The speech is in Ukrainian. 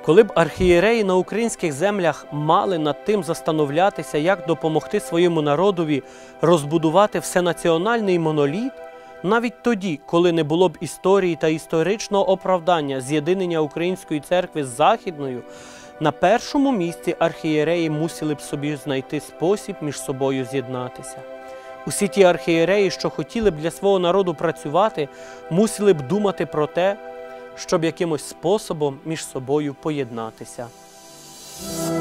Коли б архієреї на українських землях мали над тим застановлятися, як допомогти своєму народові розбудувати всенаціональний моноліт, навіть тоді, коли не було б історії та історичного оправдання з'єднання Української церкви з Західною, на першому місці архієреї мусили б собі знайти спосіб між собою з'єднатися. Усі ті архієреї, що хотіли б для свого народу працювати, мусили б думати про те, щоб якимось способом між собою поєднатися.